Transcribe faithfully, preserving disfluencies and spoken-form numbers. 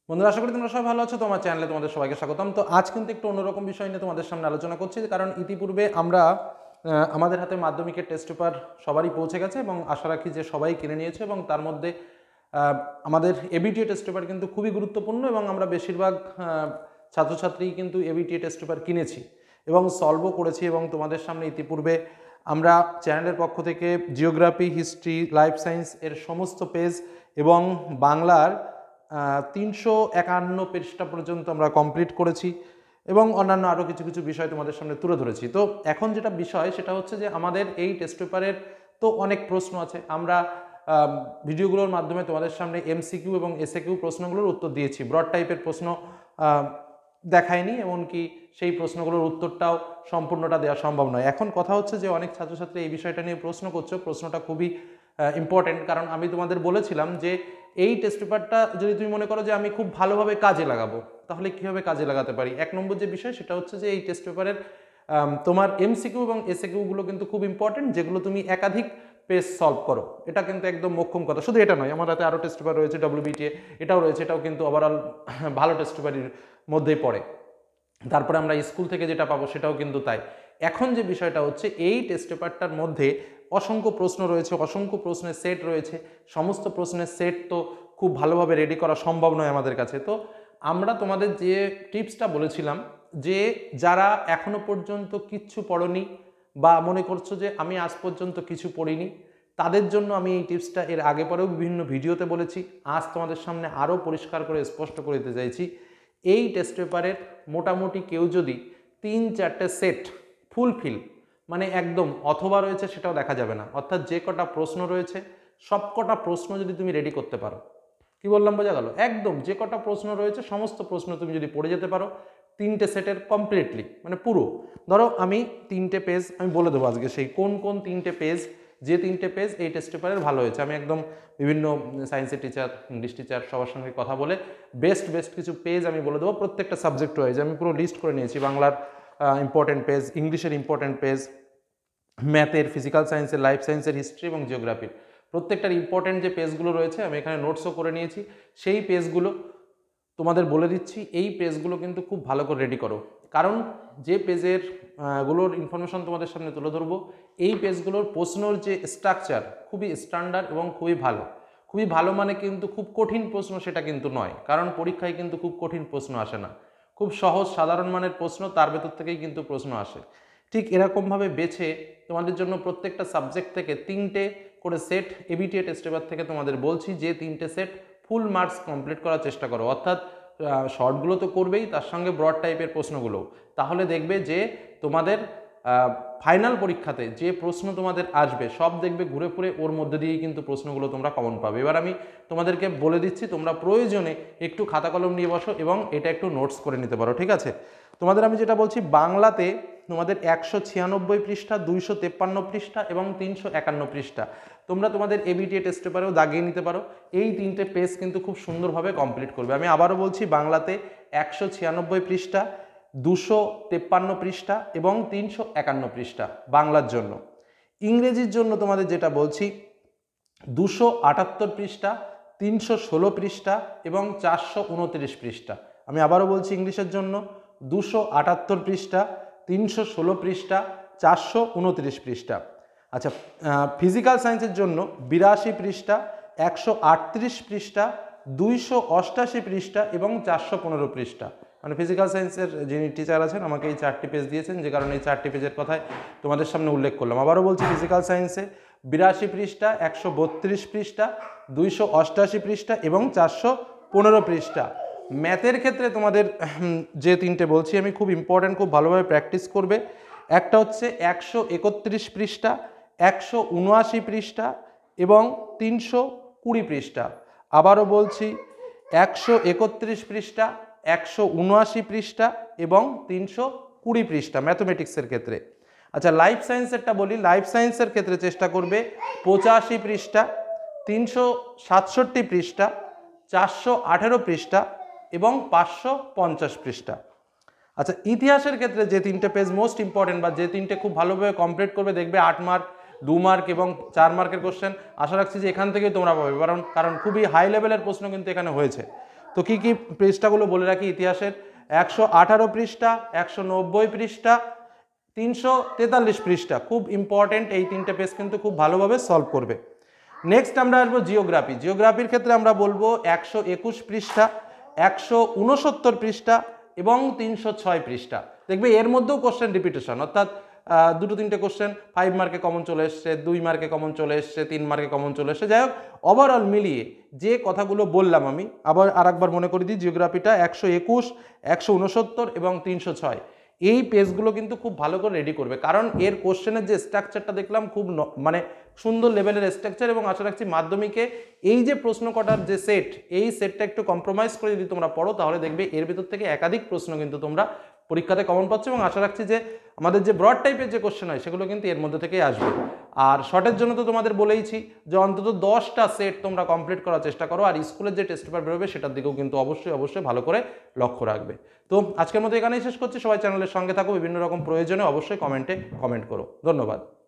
বন্ধুরা, আশা করি তোমরা সবাই ভালো আছো। তোমার চ্যানেলে তোমাদের সবাইকে স্বাগতম। তো আজ কিন্তু একটু অন্যরকম বিষয় নিয়ে তোমাদের সামনে আলোচনা করছি, কারণ ইতিপূর্বে আমরা আমাদের হাতে মাধ্যমিকের টেস্ট পেপার সবারই পৌঁছে গেছে এবং আশা রাখি যে সবাই কিনে নিয়েছে, এবং তার মধ্যে আমাদের এবিটিএ টেস্ট পেপার কিন্তু খুবই গুরুত্বপূর্ণ এবং আমরা বেশিরভাগ ছাত্রছাত্রী কিন্তু এবিটিএ টেস্ট পেপার কিনেছি এবং সলভও করেছি। এবং তোমাদের সামনে ইতিপূর্বে আমরা চ্যানেলের পক্ষ থেকে জিওগ্রাফি, হিস্ট্রি, লাইফ সায়েন্স এর সমস্ত পেজ এবং বাংলার তিনশো একান্ন পৃষ্ঠা পর্যন্ত আমরা কমপ্লিট করেছি এবং অন্যান্য আরও কিছু কিছু বিষয় তোমাদের সামনে তুলে ধরেছি। তো এখন যেটা বিষয় সেটা হচ্ছে যে আমাদের এই টেস্ট পেপারের তো অনেক প্রশ্ন আছে। আমরা ভিডিওগুলোর মাধ্যমে তোমাদের সামনে এমসিকিউ এবং এসএকিউ প্রশ্নগুলোর উত্তর দিয়েছি। ব্রড টাইপের প্রশ্ন দেখায়নি, এমনকি সেই প্রশ্নগুলোর উত্তরটাও সম্পূর্ণটা দেওয়া সম্ভব নয়। এখন কথা হচ্ছে যে অনেক ছাত্রছাত্রী এই বিষয়টা নিয়ে প্রশ্ন করছো। প্রশ্নটা খুবই ইম্পর্টেন্ট, কারণ আমি তোমাদের বলেছিলাম যে এই টেস্ট পেপারটা যদি তুমি মনে করো যে আমি খুব ভালোভাবে কাজে লাগাবো, তাহলে কীভাবে কাজে লাগাতে পারি। এক নম্বর যে বিষয় সেটা হচ্ছে যে এই টেস্ট পেপারের তোমার এমসিকিউ এবং এসএকিউগুলো কিন্তু খুব ইম্পর্টেন্ট, যেগুলো তুমি একাধিক পেজ সলভ করো। এটা কিন্তু একদম মোক্ষম কথা। শুধু এটা নয়, আমার হাতে আরও টেস্ট পেপার রয়েছে, ডব্লিউবিটিএ এটাও রয়েছে, এটাও কিন্তু ওভারঅল ভালো টেস্ট পেপারের মধ্যেই পড়ে। তারপরে আমরা স্কুল থেকে যেটা পাবো সেটাও কিন্তু তাই। এখন যে বিষয়টা হচ্ছে এই টেস্ট পেপারটার মধ্যে অসংখ্য প্রশ্ন রয়েছে, অসংখ্য প্রশ্নের সেট রয়েছে। সমস্ত প্রশ্নের সেট তো খুব ভালোভাবে রেডি করা সম্ভব নয় আমাদের কাছে। তো আমরা তোমাদের যে টিপসটা বলেছিলাম যে যারা এখনো পর্যন্ত কিচ্ছু পড়োনি বা মনে করছো যে আমি আজ পর্যন্ত কিছু পড়িনি, তাদের জন্য আমি এই টিপসটা এর আগে পরেও বিভিন্ন ভিডিওতে বলেছি। আজ তোমাদের সামনে আরও পরিষ্কার করে স্পষ্ট করে দিতে চাইছি। এই টেস্ট পেপারের মোটামুটি কেউ যদি তিন চারটে সেট ফুলফিল, মানে একদম অথবা রয়েছে সেটাও দেখা যাবে না, অর্থাৎ যে কটা প্রশ্ন রয়েছে সব কটা প্রশ্ন যদি তুমি রেডি করতে পারো, কি বললাম বোঝা গেল? একদম যে কটা প্রশ্ন রয়েছে সমস্ত প্রশ্ন তুমি যদি পড়ে যেতে পারো তিনটে সেটের কমপ্লিটলি, মানে পুরো। ধরো আমি তিনটে পেজ আমি বলে দেবো আজকে, সেই কোন কোন তিনটে পেজ, যে তিনটে পেজ এই টেস্ট পেপারের ভালো হয়েছে। আমি একদম বিভিন্ন সায়েন্সের টিচার, ইংলিশ টিচার সবার সঙ্গে কথা বলে বেস্ট বেস্ট কিছু পেজ আমি বলে দেবো প্রত্যেকটা সাবজেক্ট ওয়াইজ। আমি পুরো লিস্ট করে নিয়েছি। বাংলার ইম্পর্টেন্ট পেজ, ইংলিশের ইম্পর্টেন্ট পেজ, ম্যাথের, ফিজিক্যাল সায়েন্সের, লাইফ সায়েন্সের, হিস্ট্রি এবং জিওগ্রাফির প্রত্যেকটার ইম্পর্টেন্ট যে পেজগুলো রয়েছে আমি এখানে নোটসও করে নিয়েছি। সেই পেজগুলো তোমাদের বলে দিচ্ছি। এই পেজগুলো কিন্তু খুব ভালো করে রেডি করো, কারণ যে পেজের গুলোর ইনফরমেশন তোমাদের সামনে তুলে ধরবো, এই পেজগুলোর প্রশ্নর যে স্ট্রাকচার খুবই স্ট্যান্ডার্ড এবং খুবই ভালো। খুবই ভালো মানে কিন্তু খুব কঠিন প্রশ্ন সেটা কিন্তু নয়, কারণ পরীক্ষায় কিন্তু খুব কঠিন প্রশ্ন আসে না। খুব সহজ সাধারণ মানের প্রশ্ন, তার ভেতর থেকেই কিন্তু প্রশ্ন আসে। ঠিক এরকমভাবে বেছে তোমাদের জন্য প্রত্যেকটা সাবজেক্ট থেকে তিনটে করে সেট এবিটিএ টেস্ট পেপার থেকে তোমাদের বলছি যে তিনটে সেট ফুল মার্কস কমপ্লিট করার চেষ্টা করো, অর্থাৎ শর্টগুলো তো করবেই, তার সঙ্গে ব্রড টাইপের প্রশ্নগুলো। তাহলে দেখবে যে তোমাদের ফাইনাল পরীক্ষাতে যে প্রশ্ন তোমাদের আসবে সব দেখবে ঘুরে ফুরে ওর মধ্যে দিয়েই কিন্তু প্রশ্নগুলো তোমরা কমন পাবে। এবার আমি তোমাদেরকে বলে দিচ্ছি, তোমরা প্রয়োজনে একটু খাতা কলম নিয়ে বসো এবং এটা একটু নোটস করে নিতে পারো, ঠিক আছে? তোমাদের আমি যেটা বলছি, বাংলাতে তোমাদের একশো ছিয়ানব্বই পৃষ্ঠা, দুইশো তেপ্পান্ন পৃষ্ঠা এবং তিনশো একান্ন পৃষ্ঠা তোমরা তোমাদের এবিটিএ টেস্ট পেপারেও দাগিয়ে নিতে পারো। এই তিনটে পেজ কিন্তু খুব সুন্দরভাবে কমপ্লিট করবে। আমি আবারও বলছি, বাংলাতে একশো ছিয়ানব্বই পৃষ্ঠা, দুশো তেপ্পান্ন পৃষ্ঠা এবং তিনশো একান্ন পৃষ্ঠা বাংলার জন্য। ইংরেজির জন্য তোমাদের যেটা বলছি, দুশো আটাত্তর পৃষ্ঠা, তিনশো ষোলো পৃষ্ঠা এবং চারশো উনত্রিশ পৃষ্ঠা। আমি আবারও বলছি, ইংলিশের জন্য দুশো আটাত্তর পৃষ্ঠা, তিনশো ষোলো পৃষ্ঠা, চারশো উনত্রিশ পৃষ্ঠা। আচ্ছা, ফিজিক্যাল সায়েন্সের জন্য বিরাশি পৃষ্ঠা, একশো আটত্রিশ পৃষ্ঠা, দুইশো অষ্টাশি পৃষ্ঠা এবং চারশো পনেরো পৃষ্ঠা। মানে ফিজিক্যাল সায়েন্সের যিনি টিচার আছেন আমাকে এই চারটি পেজ দিয়েছেন, যে কারণে এই চারটি পেজের কথাই তোমাদের সামনে উল্লেখ করলাম। আবারও বলছি, ফিজিক্যাল সায়েন্সে বিরাশি পৃষ্ঠা, একশো বত্রিশ পৃষ্ঠা, দুইশো অষ্টাশি পৃষ্ঠা এবং চারশো পনেরো পৃষ্ঠা। ম্যাথের ক্ষেত্রে তোমাদের যে তিনটে বলছি আমি, খুব ইম্পর্ট্যান্ট, খুব ভালোভাবে প্র্যাকটিস করবে। একটা হচ্ছে একশো একত্রিশ পৃষ্ঠা, একশো উনআশি পৃষ্ঠা এবং তিনশো কুড়ি পৃষ্ঠা। আবারও বলছি, একশো একত্রিশ পৃষ্ঠা, একশো উনআশি পৃষ্ঠা এবং তিনশো কুড়ি পৃষ্ঠা ম্যাথমেটিক্সের ক্ষেত্রে। আচ্ছা, লাইফ সায়েন্সেরটা বলি। লাইফ সায়েন্সের ক্ষেত্রে চেষ্টা করবে পঁচাশি পৃষ্ঠা, তিনশো সাতষট্টি পৃষ্ঠা, চারশো আঠেরো পৃষ্ঠা এবং পাঁচশো পঞ্চাশ পৃষ্ঠা। আচ্ছা, ইতিহাসের ক্ষেত্রে যে তিনটে পেজ মোস্ট ইম্পর্টেন্ট বা যে তিনটে খুব ভালোভাবে কমপ্লিট করবে, দেখবে আট মার্ক, দু মার্ক এবং চার মার্কের কোশ্চেন আশা রাখছি যে এখান থেকেই তোমরা পাবে, কারণ কারণ খুবই হাই লেভেলের প্রশ্ন কিন্তু এখানে হয়েছে। তো কী কী পৃষ্ঠাগুলো বলে রাখি ইতিহাসের, একশো আঠারো পৃষ্ঠা, একশো নব্বই পৃষ্ঠা, তিনশো তেতাল্লিশ পৃষ্ঠা, খুব ইম্পর্টেন্ট। এই তিনটে পেজ কিন্তু খুব ভালোভাবে সলভ করবে। নেক্সট আমরা আসবো জিওগ্রাফি। জিওগ্রাফির ক্ষেত্রে আমরা বলবো একশো একুশ পৃষ্ঠা, একশো উনসত্তর পৃষ্ঠা এবং তিনশো ছয় পৃষ্ঠা। দেখবে এর মধ্যেও কোশ্চেন রিপিটেশন, অর্থাৎ দুটো তিনটে কোশ্চেন ফাইভ মার্কে কমন চলে এসছে, দুই মার্কে কমন চলে এসছে, তিন মার্কে কমন চলে এসছে। যাই হোক, ওভারঅল মিলিয়ে যে কথাগুলো বললাম আমি আবার আর একবার মনে করে দিই, জিওগ্রাফিটা একশো একুশ, একশো উনসত্তর এবং তিনশো ছয়, এই পেজগুলো কিন্তু খুব ভালো করে রেডি করবে, কারণ এর কোশ্চেনের যে স্ট্রাকচারটা দেখলাম খুব মানে সুন্দর লেভেলের স্ট্রাকচার, এবং আশা রাখছি মাধ্যমিকে এই যে প্রশ্ন কটার যে সেট, এই সেটটা একটু কম্প্রোমাইজ করে যদি তোমরা পড়ো তাহলে দেখবে এর ভিতর থেকে একাধিক প্রশ্ন কিন্তু তোমরা পরীক্ষাতে কমন পাচ্ছ, এবং আশা রাখছি যে আমাদের যে ব্রড টাইপের যে কোশ্চেন হয় সেগুলো কিন্তু এর মধ্যে থেকেই আসবে। আর শর্টের জন্য তো তোমাদের বলেইছি যে অন্তত দশটা সেট তোমরা কমপ্লিট করার চেষ্টা করো, আর স্কুলের যে টেস্ট পেপার বেরোবে সেটার দিকেও কিন্তু অবশ্যই অবশ্যই ভালো করে লক্ষ্য রাখবে। তো আজকের মতো এখানেই শেষ করছি। সবাই চ্যানেলের সঙ্গে থাকো, বিভিন্ন রকম প্রয়োজনে অবশ্যই কমেন্টে কমেন্ট করো। ধন্যবাদ।